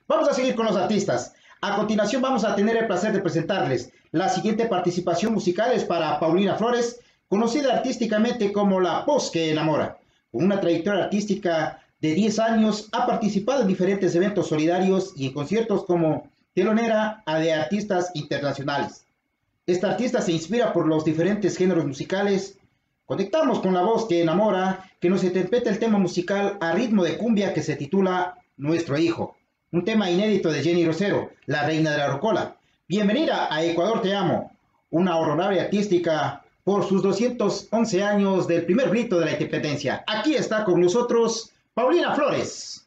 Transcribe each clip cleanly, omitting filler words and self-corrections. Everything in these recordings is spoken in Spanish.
Vamos a seguir con los artistas. A continuación vamos a tener el placer de presentarles la siguiente participación musical es para Paulina Flores, conocida artísticamente como La Voz que Enamora. Con una trayectoria artística de 10 años, ha participado en diferentes eventos solidarios y en conciertos como telonera de artistas internacionales. Esta artista se inspira por los diferentes géneros musicales. Conectamos con La Voz que Enamora, que nos interpreta el tema musical a ritmo de cumbia que se titula Nuestro Hijo, un tema inédito de Jenny Rosero, la reina de la rocola. Bienvenida a Ecuador Te Amo, una honorable artística por sus 211 años del primer grito de la independencia. Aquí está con nosotros Paulina Flores.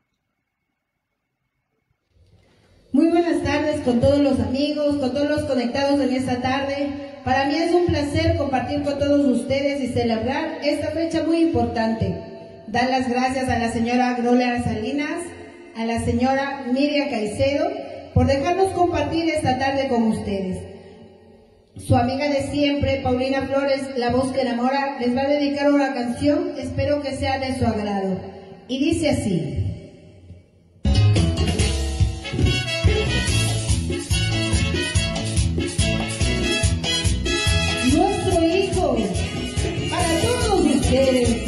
Muy buenas tardes con todos los amigos, con todos los conectados en esta tarde. Para mí es un placer compartir con todos ustedes y celebrar esta fecha muy importante. Dar las gracias a la señora Gloria Salinas, a la señora Miriam Caicedo, por dejarnos compartir esta tarde con ustedes. Su amiga de siempre, Paulina Flores, La Voz que Enamora, les va a dedicar una canción, espero que sea de su agrado. Y dice así. Nuestro hijo, para todos ustedes.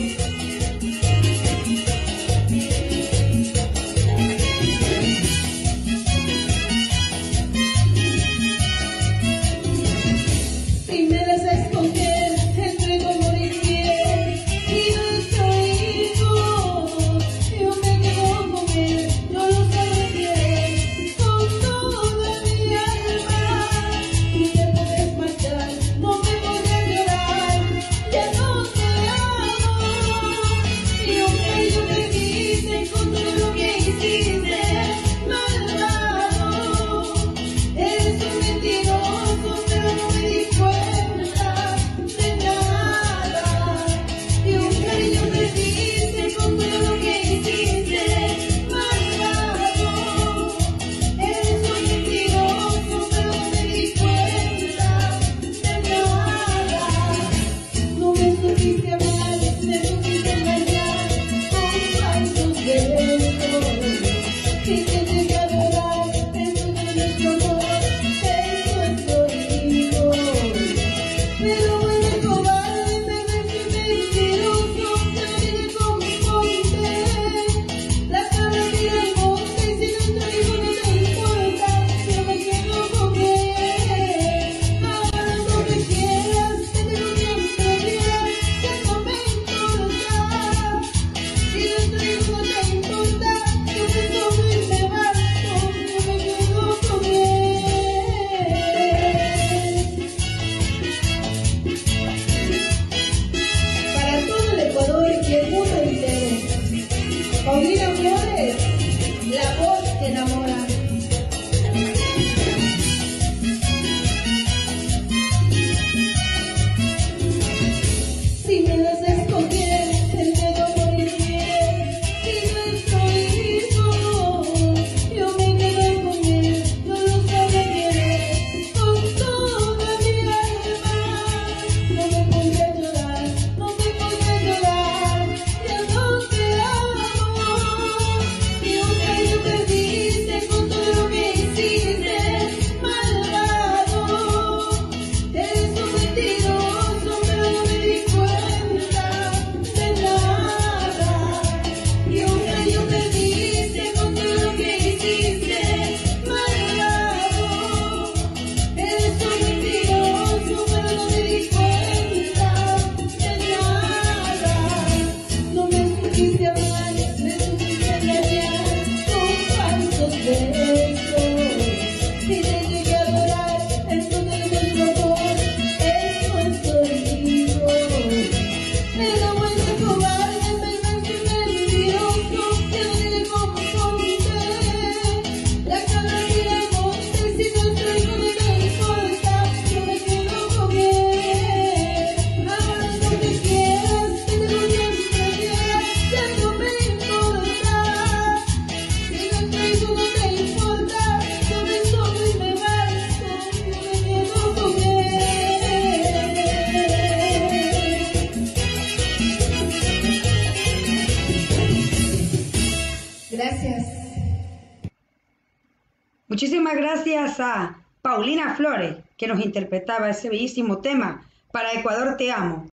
Paulina Flores, La Voz que Enamora. Si me das a escoger, el dedo morir bien, y nuestro hijo, yo me quedo con él, no lo sabe querer, con toda mi alma. No me pondré a llorar, no me pondré a llorar, ya no te amo. Y un gallo que dice con todo lo que hiciste, malvado, eres un mentiroso, pero no me di cuenta de nada. Y un gallo que dice con todo lo que hiciste, malvado, eres un mentiroso, pero no me di cuenta de nada. No me supiste amar, me supiste engañar con falsos besos. Y te llegué a adorar, entonces nuestro amor es nuestro hijo. Pero bueno, cobarde, perverso y mentiroso, que no tiene como conté. La cara mira al monte, si nuestro hijo no me importa, yo me quedo con él. Ahora no te quieras, que te lo siempre quieras, ya no me importa. Si nuestro hijo no te importa, Muchísimas gracias a Paulina Flores, que nos interpretaba ese bellísimo tema, Para Ecuador te amo.